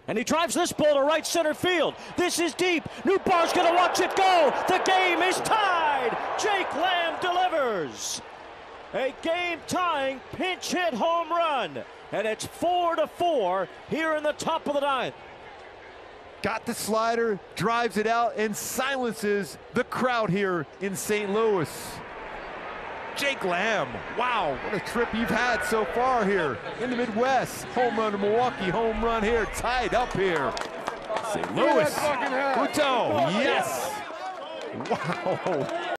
And he drives this ball to right center field. This is deep. Newbar's going to watch it go. The game is tied. Jake Lamb delivers. A game-tying pinch hit home run. And it's 4-4 here in the top of the ninth. Got the slider, drives it out, and silences the crowd here in St. Louis. Jake Lamb, wow, what a trip you've had so far here in the Midwest. Home run to Milwaukee, home run here, tied up here. St. Louis, Uto, yes. Wow.